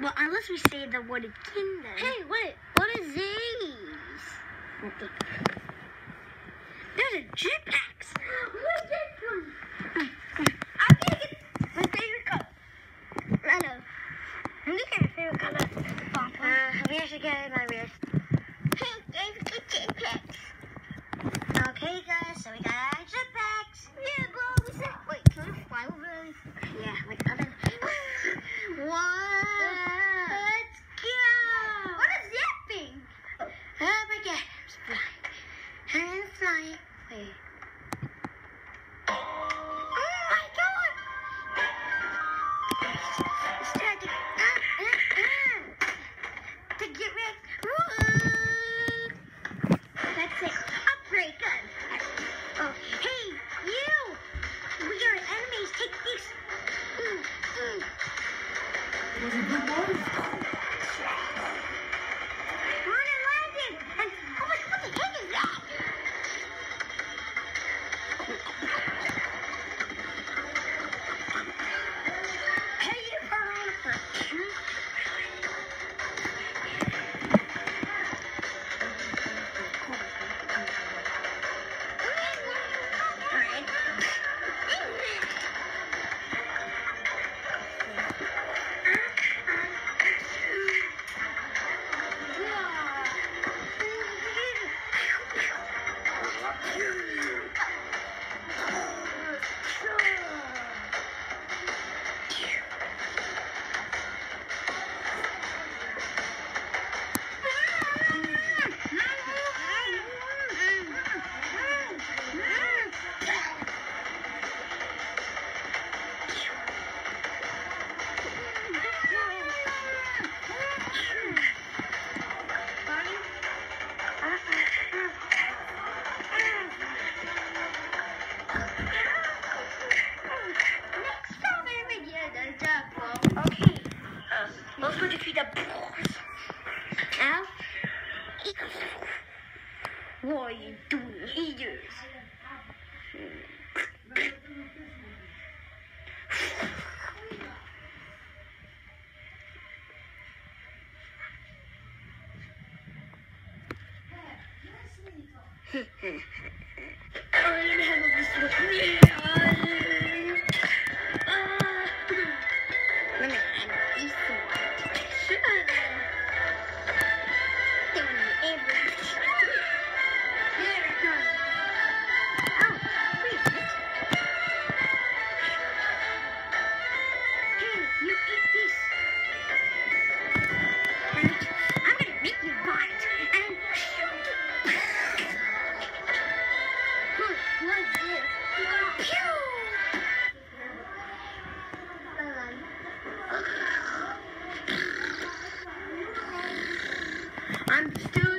Well, unless we say the word kingdom. Hey, wait. What is these? There's a jetpacks. Where's that from? I'm gonna get my favorite color. I know. I'm just getting my favorite color. Where's the guy in my wrist? Hey, Dave, get jetpacks. Okay, guys, so we got our jetpacks. Yeah, bro. Wait, can we fly over them? Yeah, like other. What? Let's go. What is that thing? Oh my God, I'm flying. Wait. Oh my God! It's time to get ready. That's it. Upgrade gun. Oh, hey, you! We are enemies. Take this. Run and landed. And oh my, what the heck is that? Hey, you piranha. Okay, let's go defeat the boss. Now, what are you doing here? I'm still